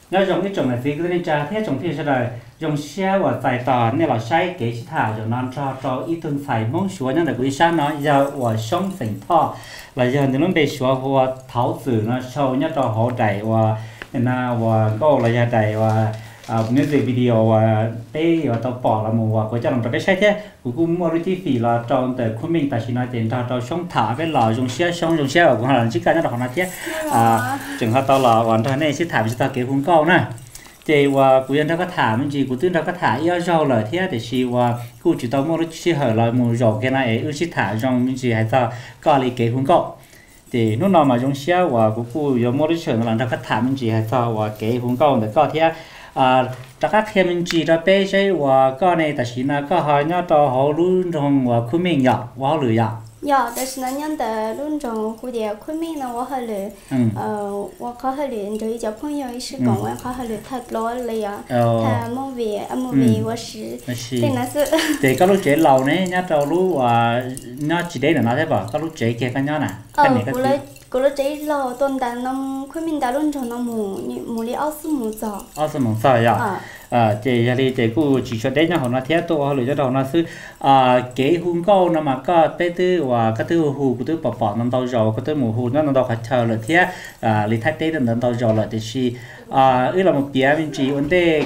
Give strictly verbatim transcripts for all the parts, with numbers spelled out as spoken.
nhớ dùng cái trồng này thì cứ nên trả thế trồng thì sẽ là dùng xe và tài tỏ nên là sai cái chỉ thảo cho non cho cho ít tuần phải mong xuống nhưng là quý sáng nói giờ và sống tỉnh thọ là giờ thì nó bị xuống và tháo tử nó sâu nhất cho họ chạy và na và câu là giờ chạy và nếu gì video và đây và tao bỏ là một và có cho làm cho cái sai thế cũng cũng mua chi phí là trong từ của mình tại chỉ nói tiền cho cho sống thả với lò dùng xe sống dùng xe và cũng là chỉ cái nó là họ nói thế à chừng họ tao là hoàn thành này sẽ thả sẽ tao kiểu không câu nè thì và cụ dân ta có thả mình chỉ cụ tư ta có thả yêu rau lời thế để chỉ và cụ chỉ tao mua chỉ hở lời một rau cái này ưu chỉ thả trong mình chỉ hay tao có lý kế không câu thì lúc nào mà dùng xe và cụ cụ dùng mua chơi là ta có thả mình chỉ hay tao và kế không câu để có thế à tất cả khi mình chỉ ra bé chơi và có này tại chỉ là có hỏi nhau to họ luôn trong và khu mình nhỏ và lười nhỏ dạ但是呢nhân的luôn trong khu địa khu mình là 我好了呃我考好了就一交朋友一时讲我考好了他老了呀他梦为梦为我是对那是 thì có lúc chơi lâu này nhá trâu lúc và nó chỉ để là nó thế bảo có lúc chơi kia cái nhau nè cái này cái cô lúc chơi lâu tuần đã năm khu mình đã luôn trong năm mù mù li áo sư mù giò áo sư mù giò ya à thì giờ thì thì cô chỉ cho đấy nhau họ nói thế tôi họ lựa cho đầu nó sư à kế hùng câu nó mà có tê tư và cái thứ hù cái thứ bỏ bỏ nó tàu rồi cái thứ mù hù nó nó đâu phải chờ là thế à lý thái tê nó tàu rồi là thì chỉ à ý là một bia mình chỉ vấn đề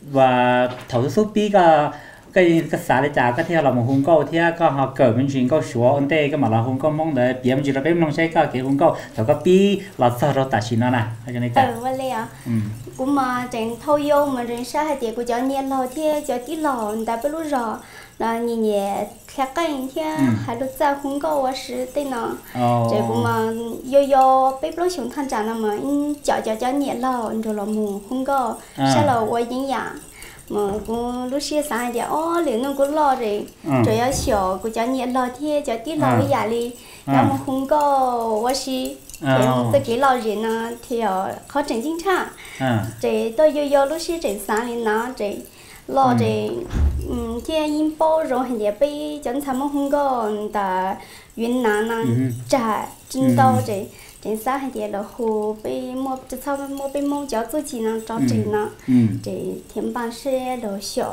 và thầu số pi cả cái cái xã để trả cái theo là một hùng câu thế có họ cởi mình chuyển câu số vấn đề cái mà là hùng câu mong để bia mình chỉ là cái mong sai cái kế hùng câu thầu cái pi là sao rồi tại chỉ nó nè cái này cả ừ vậy à cũng mà chẳng thâu yêu mà人生还得个叫年老天叫地老但不如着那年年开干一天还都在红高我是对呢这个嘛悠悠被不熊他讲了嘛嗯叫叫叫年老你知道么红高下了我营养mà cũng lúc xưa sáng giờ ô liền nó cũng lo rồi rồi ở小cũng cho nhiệt lo thế cho tí lo cái gì nhưng mà không có what gì thì tôi cái lo gì nó thì khó chỉnh chính xác rồi tôi yêu yêu lúc xưa chỉnh sáng thì nó rồi lo rồi thế in bao rồi hiện giờ bây giờ thằng mà không có ta云南呐trả chính đâu rồi trên xã hay thì là hồ bị mua từ sau mua bị mua cho tôi chỉ nó cho chị nó để thêm bằng xe đồ sửa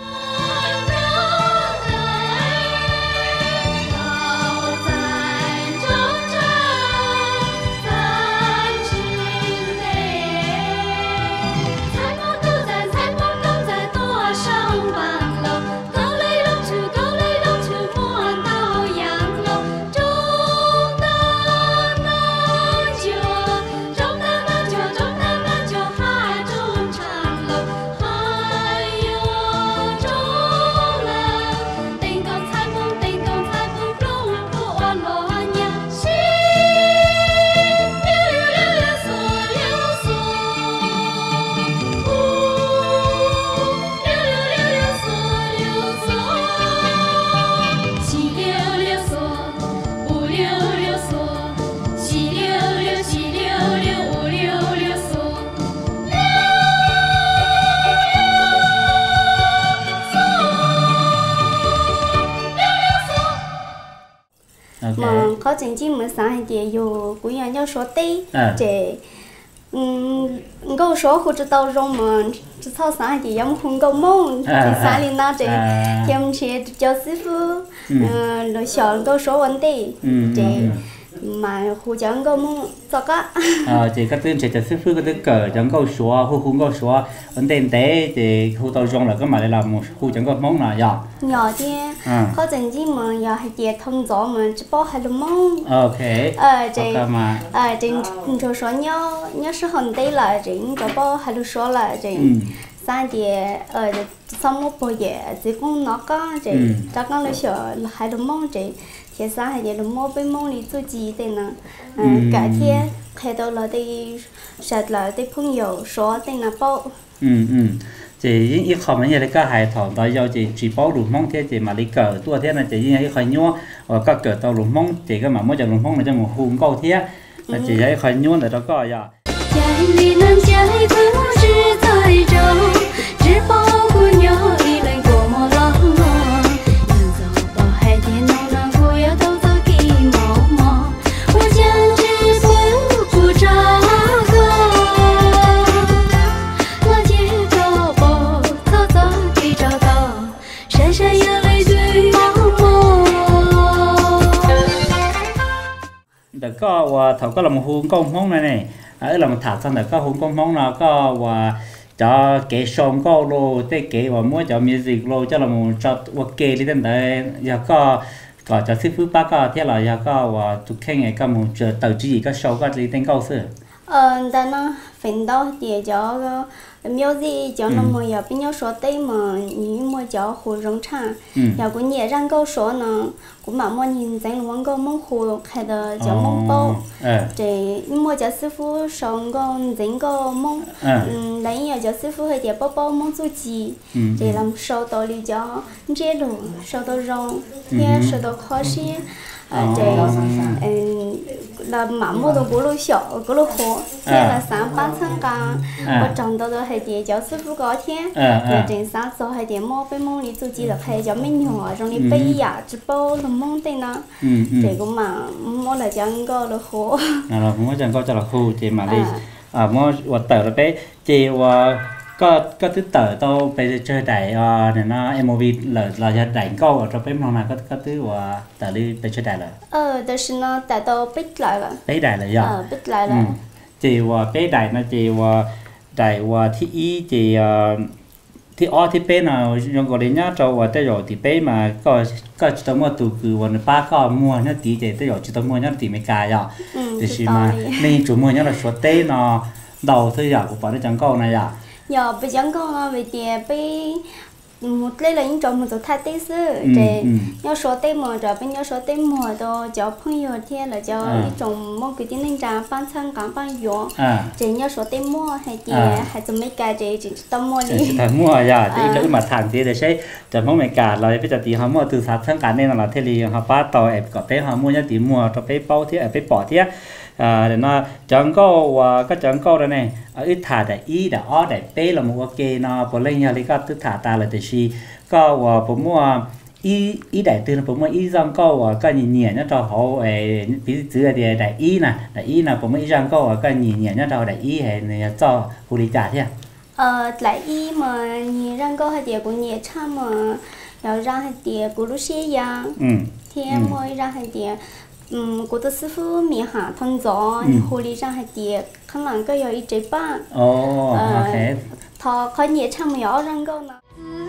mà có chính trị mới sáng hay thì dù cũng nhà nhau số tây để câu số khu vực tàu rong mà sau sáng thì giống không câu mông thì sáng lên nó để thêm chế cho sư phụ rồi chọn câu số vấn đề để mà khu chẳng câu mông sao cả à thì các tên sẽ cho sư phụ cái tên cờ chẳng câu số khu không câu số vấn đề tế thì khu tàu rong là cái mà đây là một khu chẳng câu mông là nhỏ nhỏ thì có chính trị mà giờ hay thì thông gió mà chỉ bảo hay là mông ok ờ thì ờ thì cho số nhau nhau số hòn tây là thì cho bảo hay là số là thì sáng thì ờ xong một buổi giờ thì cũng nó có thì cho con là số là hay là mông thì thì sáng hay là mua bên mông thì tôi chỉ thế nè cả thiên thay đầu là thì sẽ là thì朋友说thế là bảo ừ ừ chỉ những ít không như là cái hệ thống đó do chỉ chỉ bảo lùm mông thế chỉ mà đi cờ tua thế là chỉ những ít không nhua và các cờ tàu lùm mông chỉ cái mà mỗi giờ lùm mông là cho một hùng câu thế là chỉ những không nhua là đó có ya đợt có và thầu có là một huống công mong này này ở là một thảo xong đợt có huống công mong nó có và cho cái song có lô tê cái và mua cho music lô cho là một cho ok đi đến đấy giờ có có cho sư phụ bác có thế là giờ có và tụi khen ngày có một chờ tàu chỉ có show có đi đến câu sự ờ đó nó phần đó thì cho miêu gì cho nó mua giờ bên nhau số tây mà những mua cho hồ rong trà giờ cũng nhẹ răng câu số nó cũng mà mua nhìn thấy luôn câu mong hồ hay là cho mong bao để mua cho sư phụ xong con dính câu mong lấy nhà cho sư phụ hay để bao bao mong du chi để làm sâu tàu đi cho dễ luôn sâu tàu rong nha sâu tàu khó xí để là mà mua đồ của lô shop của lô hồ thế là sáng bán sáng cả và trong đó là hay để cho sư phụ có thế để trên sáng sau hay để mua bên mong đi tu chỉ là hay cho mình nhỏ trong đi bây giờ chỉ bao là mong tên nó để cũng mà mua là chẳng có là hồ là mua chẳng có cho là hồ thì mà đi à mua vật tờ là bé chỉ và có có thứ tờ tao bây chơi đại này nó em ô vê là là giờ đại câu ở trong cái món này có có thứ và tờ đi bây chơi đại là ờ đó là nó tại tao biết lại là biết đại là gì ờ biết lại là chỉ và biết đại nó chỉ và đại và thi ý chỉ thì ở thì bé nào dùng cái đấy nhá cho và tới rồi thì bé mà có có chỉ tao mua từ từ và ba có mua nhá tí thì tới rồi chỉ tao mua nhá tí mấy cái rồi thì chỉ mà nên chủ mua nhá là số tê nó đầu thôi giờ của bọn nó chẳng câu này à giờ bây giờ con nó về tiền bây một lấy là những trồng một số thay tết xứ để nhau số tết mùa rồi bên nhau số tết mùa đó cho phong yêu thiên là cho những trồng mong cái tiếng linh trà ban sang cả ban gió để nhau số tết mùa hay tiền hay cho mấy cái để chỉ tâm mua đi thằng mua giờ thì cái mà thằng thì để xây cho mong mấy cái là bây giờ thì họ mua từ sáng sang cả nên là thế thì họ bắt tàu em có bé họ mua nhá thì mua cho bé bao thế bé bỏ thế à để nó chẳng có và cái chẳng có đây này ở ít thả đại ý đã ó đại bé là một ok nó bỏ lên nhà lấy cái tức thả ta là để gì có vàผมmua ý ý đại từ làผมmua ý răng có và cái nhỉ nhỉ nó cho họ ấy ví dụ là đại ý nè đại ý làผมmua ý răng có và cái nhỉ nhỉ nó cho đại ý hay này cho phụ lý trả thế ờ đại ý mà nhỉ răng có hay tiền của nhỉ cha mà rồi ra hay tiền của lúc xưa ya thì mua ra hay tiền um, cô ta sư phụ mi hạ thôn gió hồ lý ra hay tiệt khăn lăng có yêu ít chế ba oh ok thọ có nhiệt trong nhỏ răng câu nào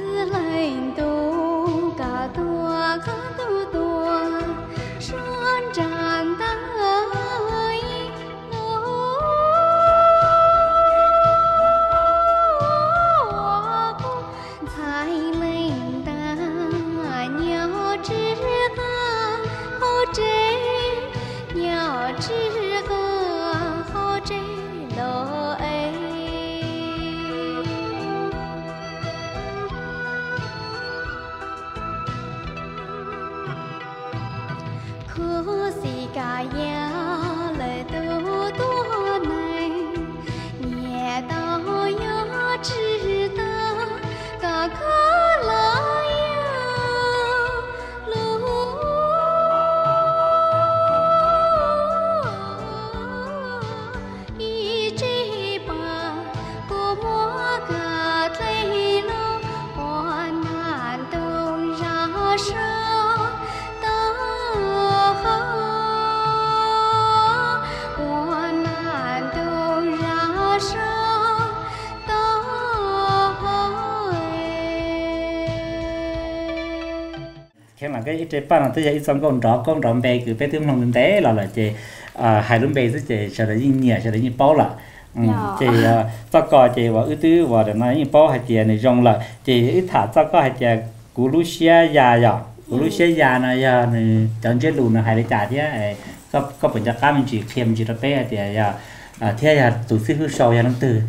cái chế ba là tới giờ xong con rõ con rõ bé cứ bé thứ lòng kinh tế là là chế hai đứa bé rất chế sẽ là những nhẹ sẽ là những bao là chế cho coi chế và ưu tư và để nói những bao hai chế này rong là chế ít thả cho coi hai chế cú lú xe già già cú lú xe già này giờ này chọn chế lùn là hai đứa trả thế có có phần chắc cá mình chỉ thêm chỉ là bé thì giờ thế là tụi sư phụ sau giờ năm từ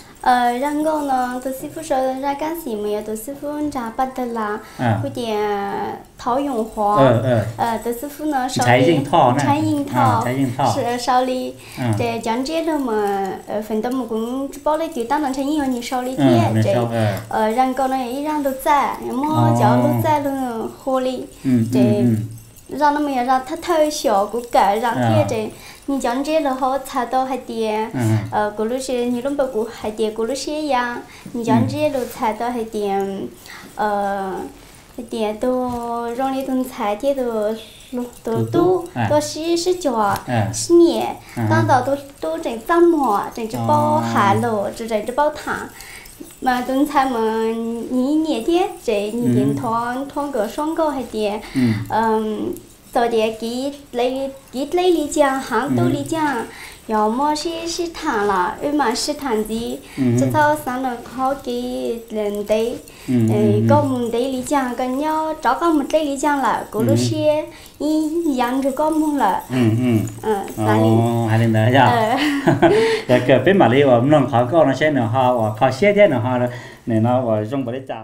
ờ răng câu nó tụi sư phụ sau ra cái gì mà tụi sư phụ trả bắt được là cái gì tháo dùng hóa ờ tụi sư phụ nó sau trái dinh thọ này trái dinh thọ trái dinh thọ sau đi để chọn chế rồi mà phần tâm cũng bao lấy chữ tao làm trái nhiều như sau đi thế để ờ răng câu này răng được ra mua cho được ra luôn hồ ly để ra nó mình ra thắt thơi sổ của cả răng thế để như chọn chế là họ thà tao hay tiền ờ của lúc xưa như lúc đầu của hay tiền của lúc xưa ya như chọn chế là thà tao hay tiền ờ hay tiền tôi rong đi tuần xài thế tôi 都都都是是叫是年，当到都都整怎么整只包海路，就整只包糖，嘛东菜嘛你年的这你连汤汤个双个还点，嗯，到点给来给来里讲，杭州里讲。要么是是糖了，要么是糖的，这套上了好给人的，嗯，搞门的里讲，跟要找搞门的里讲了，过了些一样就搞门了。 嗯嗯。 嗯，三零。 哦，还能得呀。แต่เกิดเป็นมาเลยว่าน้องเขาก็น้องใช้น้องเขาว่าเขาเสียที่น้องเขาเนี่ยน้องว่าจงบริจาค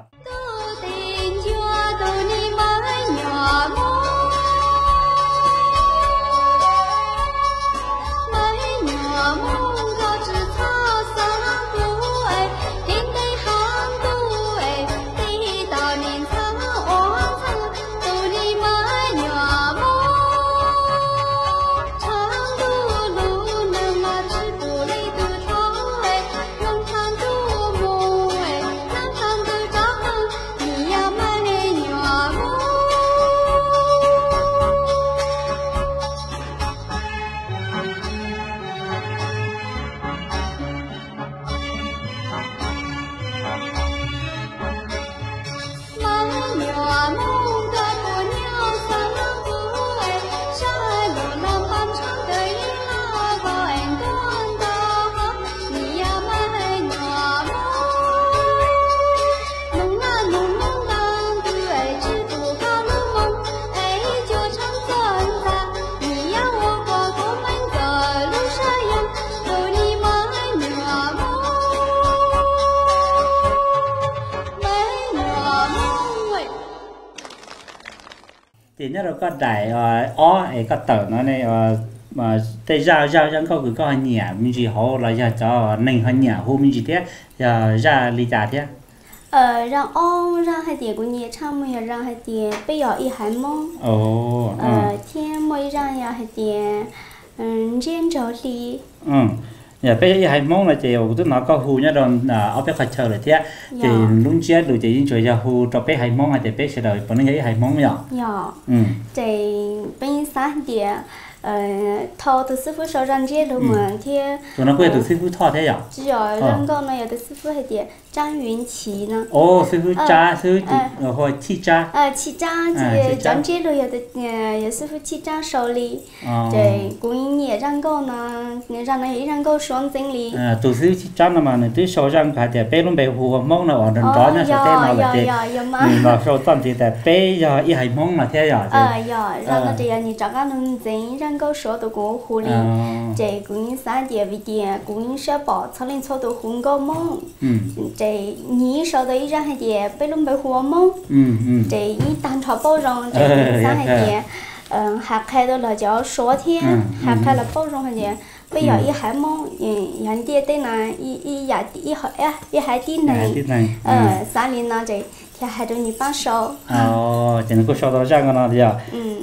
ทีนี้เราก็ได้อ้อไอ้ก็เติร์นเนี่ยmà tây ra ra ra có có nhà mình chỉ họ là ra cho nên họ nhà hôm mình chỉ thế ra ra lý trả thế ờ ra ông ra hai tiền của nhà trang mới ra hai tiền bây giờ ít hai mong ồ ờ thiên mới ra ya hai tiền riêng cho đi ừ nhà bây giờ hai mong là chỉ tôi nói có hu nhá đòn ở bên khách chờ là thế thì lúc trước rồi chỉ chơi ra hu cho bé hai mong hay thì bé sẽ đợi bọn nó nghĩ hai mong nhở ừ thì bên sáng tiền thọ từ sư phụ sau răng chia luôn mà thì tụi nó quay từ sư phụ thọ thế à? chỉ ở răng con này từ sư phụ hay gì Trang Yun Qi nữa. Ồ sư phụ cha sư phụ hồi chi cha. À chi cha thì răng chia rồi giờ từ giờ sư phụ chi cha sau li. Thì cũng nhẹ răng con nó răng này răng con xuống tinh li. À từ sư chi cha nó mà này từ sau răng phải thì bé luôn bé hùa mông nó ở đằng đó nó sẽ thế nào là thế. Mà sau tầm thì tại bé giờ ít hay mông là thế à? À giờ răng nó thì anh chắc là nó dính răng con số từ của hùa li. Thì cũng sáng giờ vì thì cũng sẽ bỏ cho lên số từ hùa con mông. Thì nhí sau đấy ra hay gì bé luôn bé hùa mông. Thì nhí tan thọ bao rong thì sáng hay gì hạt khai đó là cho số thiên hạt khai là bao rong hay gì bây giờ y hải mông hiện địa đây là y y giả y hải y hải tin này sáng lên nó thì thì hải đồ nhí bán số. Ồ, chỉ nó có số đó ra cái nào thì à?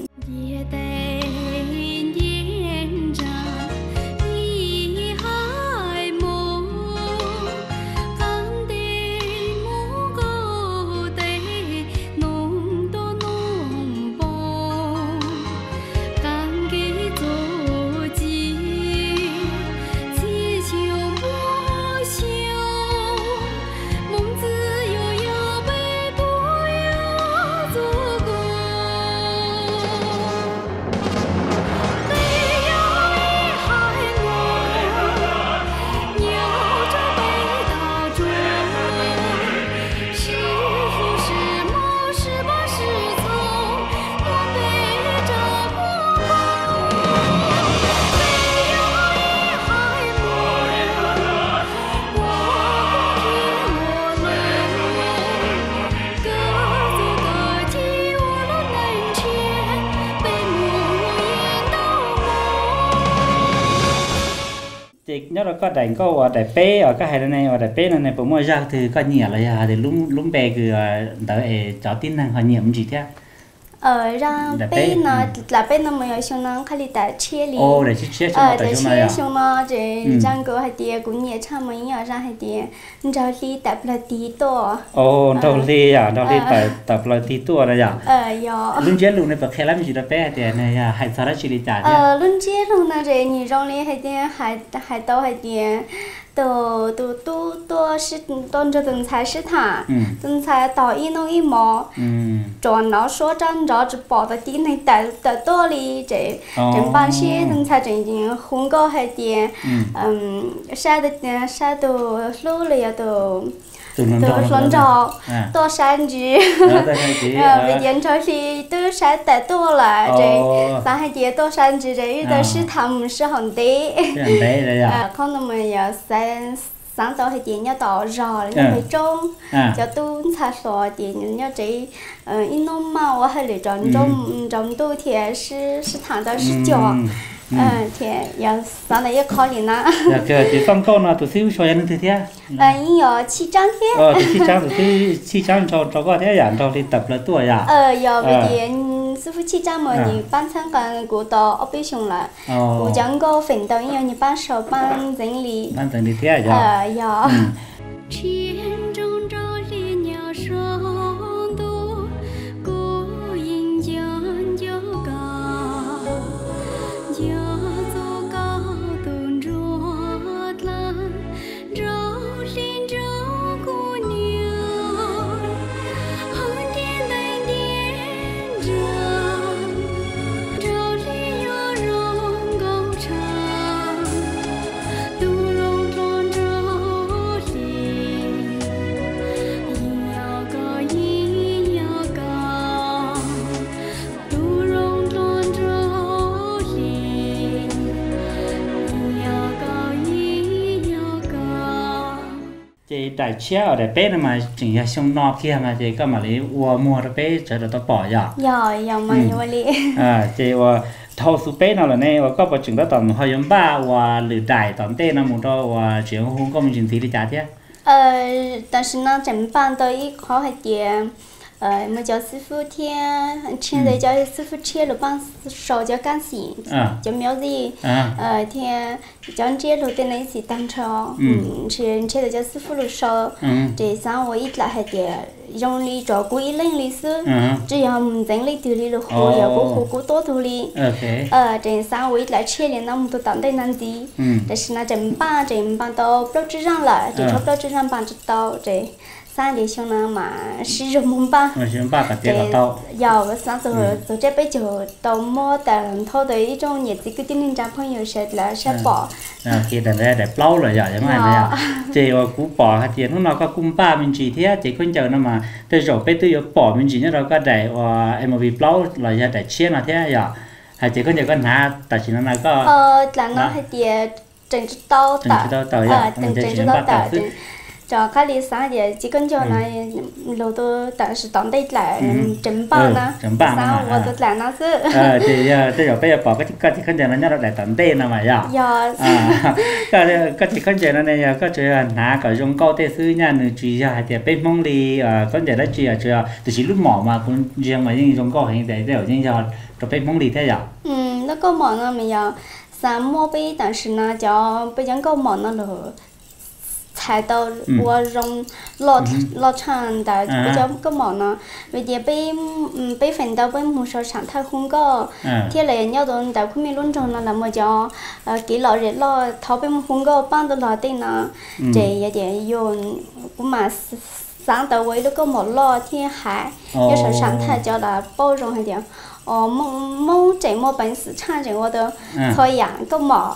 Nhớ là có đánh có đại bé ở cái hai này ở đại bé này bố mua ra thì có nhiều là thì lúc lúc bé cứ đợi cho tin năng họ nhiệm gì thế? ờ ra Đã bé bé, nó ừ. là bé nó mới xong nó khai ta chia li ô để chia chia cho ờ nó để tại chỗ này chia à xong nó để Ừ. răng cửa hai tiệt cũng nhẹ cha mấy nhỏ ra hai tiệt ra li tập là tí to ô đâu đi à đâu đi Ờ. tập tập lại tí tua đây à ờ yo luôn chết luôn này bậc khéo lắm gì đó bé thì này à hay sao đó chỉ đi trả thế ờ luôn chia luôn là để nhìn rong li hai tiệt hai hai to hai tiệt tổ tổ tổ tổ是当着人才是他， Ừ. 人才到一弄一毛， Ừ. 转老说真着只包的地内带带多里这。 Ồ. 正办些人才正经红高还点， Ừ. 嗯，晒的点晒到路了呀都， từ lần 都 đầu 乱着， à 多山子， đó đây là gì 呃，为点着里都晒得多了，这 Ồ. 咱还点多山子这有的是他们是很的， cái anh bé đây à 呃，可能们要三三到还点要到绕了， 嗯要会种。 à 就都差说点人家这，呃，一弄嘛，我还来着，种种多天是是谈到是叫， Ừ. 嗯，天要上来要考虑呢， dạ kìa thì xong câu nào tụi xíu cho anh thứ thế 呃，你要七张天， ờ thì khi cháu tụi xíu khi cháu cho cho có thế dạng cho đi tập là tua dạ 呃，要为呃点师傅七张嘛，你班参干过到二百熊了， ờ 我讲个奋斗要你班手班整理， ban từng đi thế dạ 呃，要。 ừ. 天中照烈鸟双多，孤影将就高，叫做高东着蓝，照林照姑娘，红点带点着，照里有容高长，杜容装着里。 一要高一要高，杜容装着里，一要高一要高。 chị đại chia ở đại bé mà chỉ là xong nọ kia mà chị có mà lấy ua mua đại bé trở được tao bỏ dạ 要要嘛要哩， à chị ua thâu số bé nào là này ua có bảo chừng đó tầm hơi giống ba ua lử đại tầm tên nó một đó ua chuyện không có mình chuyện gì đi trả thế 呃，但是呢，正班到一考还点，呃，么叫师傅天，现在叫师傅切了帮烧叫干洗， à 叫苗子。 à 呃，天讲这路的那些当场，嗯，是切的叫师傅路烧， ừ 这三我一来还得用力照顾一零里是， ừ 只要唔整理丢里路好，要不火锅多头里， ok 呃，这三我一来切的那么多当地难的， ừ 但是呢，正班正班到不知上了，这超不知上班知道这。 三里兄呢嘛是入门班， mà chúng ba cả tiền là 这 tao 要三走走这边就到摸的头的一种日子，个点人家朋友说了说饱， à khi đàn ra để plau rồi dạ giống này này chị ua cú bỏ hạt tiền lúc nào có cung ba mình chỉ thế chị con chờ nó mà tôi rồi bé tôi yếu bỏ mình chỉ nhớ đâu có để em bị plau là ra để chia là thế dạ hay chị con chờ con hả tại chỉ nó là có 呃，然后还得整只刀的，呃，整整只刀的，整。 cho cái lý sáng thì chỉ cần cho này lô tô tại sự tóm đây là chấm bao na sao và tôi là nó chứ ờ thì tôi rồi bây giờ bỏ cái cái cái giờ nó nhớ để tận tên là mà dạ à cái cái cái giờ nó này có chơi nã cả dùng câu tê sư nha nữ chỉ là thì bên mong đi có giờ đó chỉ là chỉ là từ chỉ lúc mỏ mà cũng riêng mà những dùng câu hình để để những giờ rồi bên mong đi thế dạ ừ nó có mỏ nó mình giờ sáng mua bây但是呢叫bây giờ có mỏ nó rồi 菜到我用老老长的，比较个毛呢，为的被嗯被分到被木手上太红个，天来鸟都在后面论中了，那么叫呃给老人老头被红个帮着老的呢，这一点用不嘛是上到为了个毛老天海，有时候上台叫他包容一点。 ờ mong mong chạy mua bánh sữa chan chạy mua đó thôi à có mỏ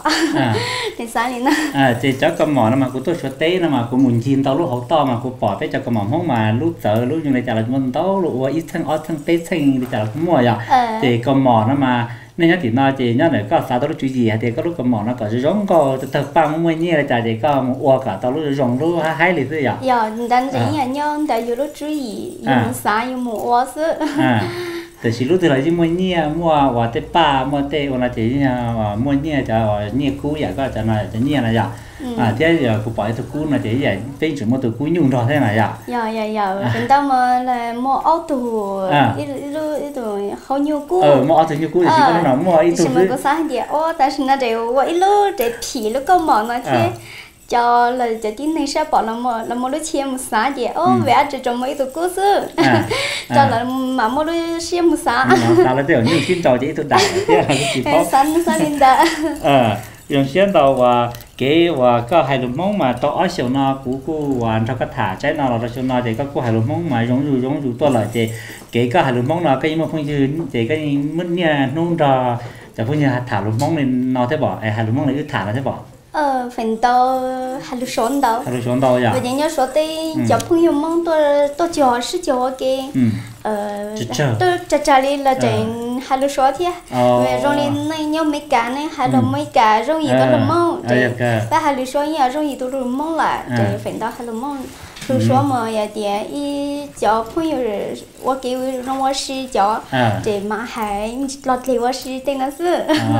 thì sao liền à thì cháu có mỏ nó mà của tôi số té nó mà của mình chín tao lúc hậu to mà của bỏ tới cho có mỏ không mà lúc sợ lúc như này chả là mình tao lúc ít thân ít thân té thân thì chả là cũng mua à thì có mỏ nó mà nên nhớ thì nó chỉ nhớ này có sao tao lúc chú gì thì có lúc có mỏ nó có giống có thật bằng mua như là chả thì có một uo cả tao lúc rong lúc hai lít thôi à dạ đang chỉ nhà nhau tại dù lúc chú gì dùng sao dùng một uo sữa từ xí lúc từ lại chỉ mua nhia mua và tê pa mua tê hoặc là chỉ mua nhia cho nhia cũ vậy có cho này cho nhia này vậy à thế giờ cụ bỏ từ cũ này chỉ vậy tính chỉ mua từ cũ nhung rồi thế này vậy dạ dạ dạ chúng ta mà là mua áo tủ ít ít ít tủ hậu nhiều cũ ờ mua áo tủ nhiều cũ thì chỉ có nó mua ít tủ chứ mà có sao vậy ô但是那这我一路这皮了个毛那天cho là cho tin này sẽ bỏ là một là một đứa chia một xã vậy ô vẽ chỉ trong mấy tụ cố sự cho là mà một đứa chia một xã xã là tiểu như xin trò chỉ tụ đại thế là chỉ có sáng sáng lên đã ờ dùng xuyên đầu và cái và có hai lúm mông mà to ở chiều nó cú cú và cho cái thả trái nó là chiều nó thì có cú hai lúm mông mà giống như giống như tôi là thì cái có hai lúm mông là cái mà phong như thì cái mất nha nôn raจะพูดยังถามลูกม้องเลยนอนได้บ่ไอ้หาลูกม้องเลยอึดถามได้บ่เออphần to hai lúa sốn đâu hai lúa sốn đâu vậy bây giờ nhớ số tây cho phong yêu mong tôi tôi chờ是chờ cái ờ tôi chờ chờ đi là trên hai lúa số thế về rồi lên này nhớ mấy cá này hai lúa mấy cá rồi gì tôi làm mong và hai lúa số nhà rồi gì tôi làm mong lại để phần to hai lúa mong lúa số mà ya để ý cho phong yêu我给让我是叫这马海落地我是等那是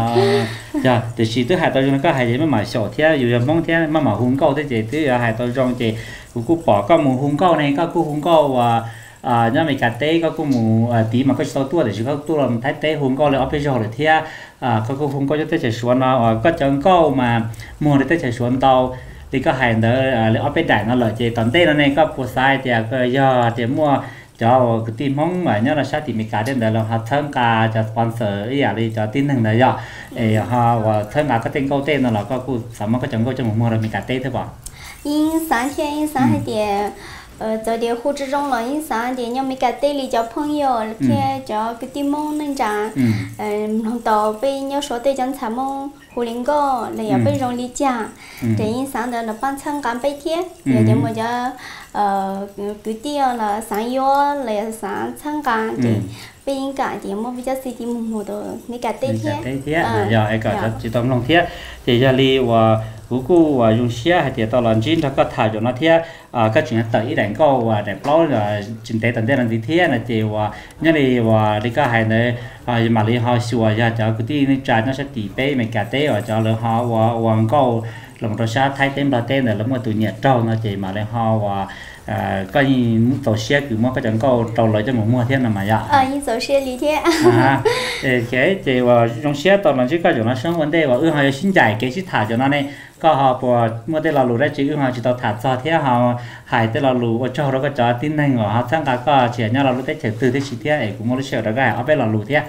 dạ thì chỉ tới hai tao cho nó có hai gì mà mà sổ thế dù là mong thế mà mà hung câu thế gì tới hai tao trong thì cũng cũng bỏ có một hung câu này có cũng hung câu và à nhớ mấy cái tế có cũng một tí mà có số tua để chỉ có tua làm thái tế hung câu là ở phía sau là thế à có cũng hung câu cho tới chạy xuống nó có chân câu mà mua để tới chạy xuống tàu thì có hai đứa là ở bên đại nó là chỉ toàn tế nó này có phụ sai thì cái giờ thì mua cho cái team mong mà nhớ là sát thì mình cả đến đây là họ tham gia cho sponsor ý à đi cho tin hàng đấy giờ để họ và tham gia cái tên câu tên là có cụ sắm cái chồng câu cho một mua là mình cả tên thế bỏ in sáng thiên in sáng hay để ờ giờ để khu trì trong là in sáng để nhau mình cả tên đi cho朋友thì cho cái team mong nên trả ờ hôm đầu bây nhau số tên chẳng tham mong hồ liên go là giờ bây rong đi trả để in sáng đó là ban sáng cán bây thế để để một giờ ờ cứ tiêu là sáng yếu là sáng sáng cán để bây giờ cả thì một bây giờ sẽ đi mua đồ mình cả tên thế thế giờ ai cả chỉ tóm lòng thế thì giờ đi và cú cú và dùng xe hay thì tao làm chín cho có thải cho nó thế à các chuyện tới đánh câu và đẹp lắm là chính tế tận đây là gì thế là thì và nhớ đi và đi cái hay này à mà đi họ sửa ra cho cái tí này trả nó sẽ tỷ bé mình cả tế và cho là họ và hoàng câu là một đôi sát thay tên là tên là một tụi nhiệt trâu nó chỉ mà lại họ và à có những tổ xe cứ mua cái chẳng câu trâu lại cho một mua thế nào mà vậy à những tổ xe lý thế à thì cái thì và trong xe tao là chỉ có chỗ nó sống vấn đề và ư họ xin giải cái xin thả cho nó này có họ bỏ mua tên là lù đấy chỉ ư họ chỉ tao thả cho thế họ hại tên là lù và cho nó có cho tin này họ sang cả có chỉ nhau là lù đấy chỉ từ thế chỉ thế ấy cũng mua được sửa được cái ở bên là lù thế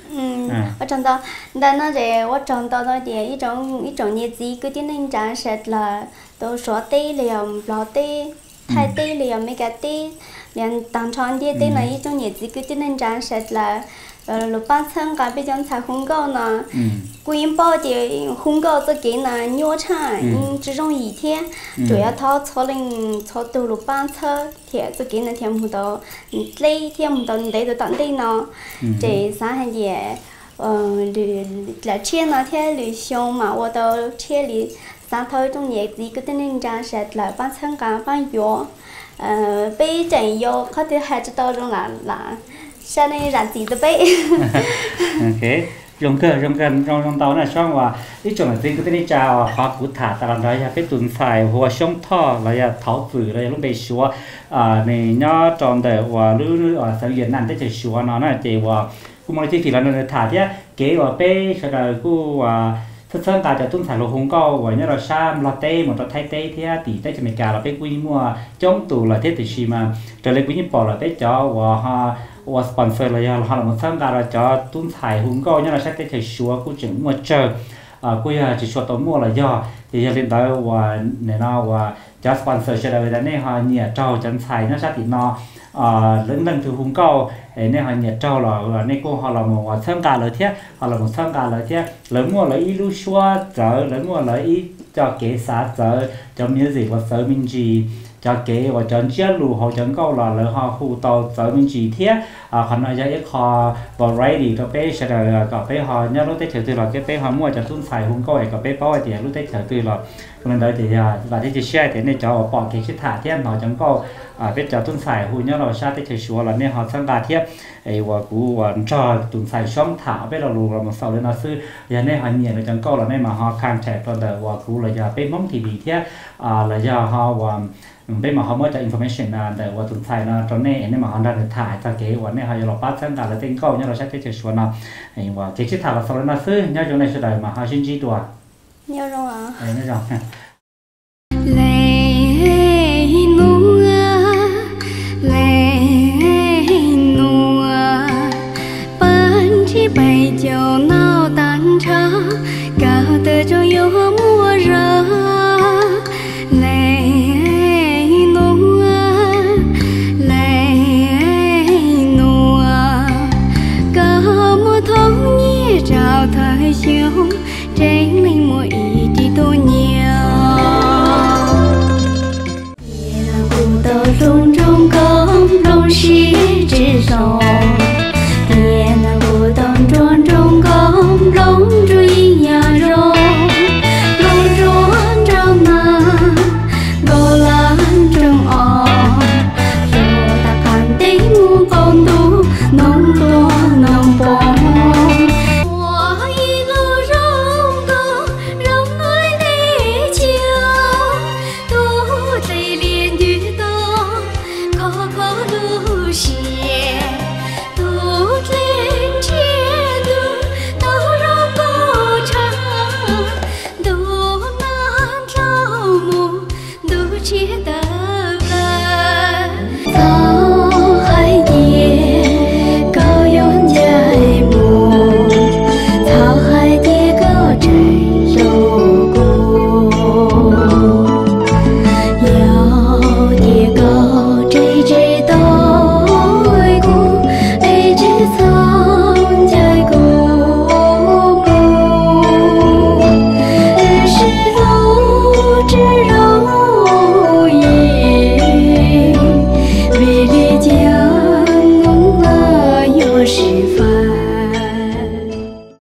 ừ ở trong đó đã nói về ở trong đó đó thì一种一种业绩cái tiếng Anh trả sẽ là tôi số tê liền lò tê thay tê liền mấy cái tê liền tăng tròn tê tê này trong业绩cái tiếng Anh trả sẽ là lúc ban sáng cái bây giờ才烘糕呢，规包的烘糕这个呢牛肠，嗯，这种一天主要他炒零炒到lúc ban sáng thì这个呢天不到，嗯，累天不到你累到当地呢，这啥还也，呃，旅来车那天旅行嘛，我到车里三头中业绩个的人家是来ban sáng cái ban药，呃，被整药，他的孩子到中来来。sao này làm gì tôi biết ok dùng cơ dùng cơ trong trong tàu này xong và ít chỗ là tin cái tên chào họ cụ thả ta làm đó là cái tuần phải hoa sông thọ là ya tháo tử là lúc bị xóa à này nhớ tròn để và lư ở sau Việt Nam tới chỉ xóa nó là chỉ và cũng mới chỉ là nó thả thế kế và pe sau đó cũng và thực sự taจะตุ้นสายโลหงก็ไว้เนี่ยเราชามลาเต้หมดเราไทยเต้ที่ตีได้จะมีการเราไปกุยมัวจ้องตู่เราเทติชิมาจะเลยกุยปอเราไปจ่อว่าฮะว่าสปอนเซอร์เราเราเราหมดสร้างการเราจ่อตุ้นสายหงก็เนี่ยเราใช้เต้เฉยชัวกูจึงมัวเจออ่ากูอยากจะชัวตัวมัวเราย่อที่จะเล่นได้ว่าเนี่ยนะว่าจ่อสปอนเซอร์เฉยๆแต่เนี่ยฮะเนี่ยเจ้าจันทร์ไทยเนี่ยชาตินออ่าเรื่องนั้นคือหงก็เนี่ยฮะเนี่ยเจ้าเราในกูฮะเราหมดสร้างการเราเที่ยฮะเราหมดสร้างการเราเที่ยหรือมัวเราอีรู้ชัวเจอหรือมัวเราอีcho kế xã giờ cho miếng gì và sở minh gì cho kế và chọn chia lù họ chọn câu là lỡ họ khu tàu tới mình chỉ thiết à còn nói cho họ variety có bé sẽ là có bé họ nhớ lúc tết chờ từ là cái bé họ mua cho tuân phải không có có bé bao tiền lúc tết chờ từ là nên đấy thì là thế chỉ share thế này cho họ bỏ cái chiếc thả thiết họ chọn câu à bé cho tuân phải hùi nhớ là sao tết chờ xua là nên họ sang đà thiết ấy và cú và cho tuân phải xong thả bé là lù là một sau lên là sư giờ nên họ nhiều là chọn câu là nên mà họ càng trẻ còn đời và cú là giờ bé mong thì bị thiết à là giờ họ và bên mà họ mới cho information là để vào tuần sai là cho nên nên mà họ đã được thải cho cái vấn này họ giờ bắt sang cả là tên câu nhớ là sẽ cái chuyện nào và cái chiếc thảo là sau đó là sư nhớ chỗ này sẽ đợi mà họ xin chỉ đùa nhớ rồi ạ nhớ rồi lệ nua lệ nua ban chỉ bay chiều nào tan cha cả từ cho yêu